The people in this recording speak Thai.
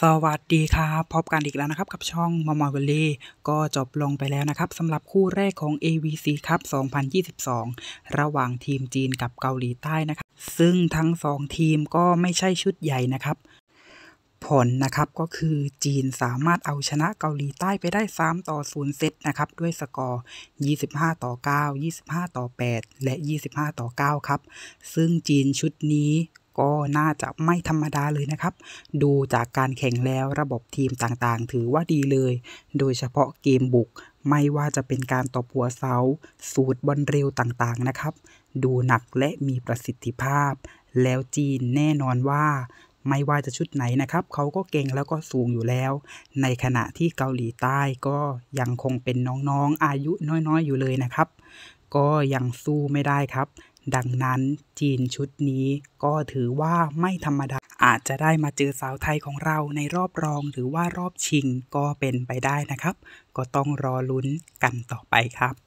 วัสดีครับพบกันอีกแล้วนะครับกับช่องมอมอยวอลเลย์ก็จบลงไปแล้วนะครับสำหรับคู่แรกของ AVC ครับ2022ระหว่างทีมจีนกับเกาหลีใต้นะครับซึ่งทั้ง2ทีมก็ไม่ใช่ชุดใหญ่นะครับผลนะครับก็คือจีนสามารถเอาชนะเกาหลีใต้ไปได้3-0เซตนะครับด้วยสกอร์25-9 25-8และ25-9ครับซึ่งจีนชุดนี้ก็น่าจะไม่ธรรมดาเลยนะครับดูจากการแข่งแล้วระบบทีมต่างๆถือว่าดีเลยโดยเฉพาะเกมบุกไม่ว่าจะเป็นการตบหัวเสาสูตรบอลเร็วต่างๆนะครับดูหนักและมีประสิทธิภาพแล้วจีนแน่นอนว่าไม่ว่าจะชุดไหนนะครับเขาก็เก่งแล้วก็สูงอยู่แล้วในขณะที่เกาหลีใต้ก็ยังคงเป็นน้องๆอายุน้อยๆอยู่เลยนะครับก็ยังสู้ไม่ได้ครับดังนั้นจีนชุดนี้ก็ถือว่าไม่ธรรมดาอาจจะได้มาเจอสาวไทยของเราในรอบรองหรือว่ารอบชิงก็เป็นไปได้นะครับก็ต้องรอลุ้นกันต่อไปครับ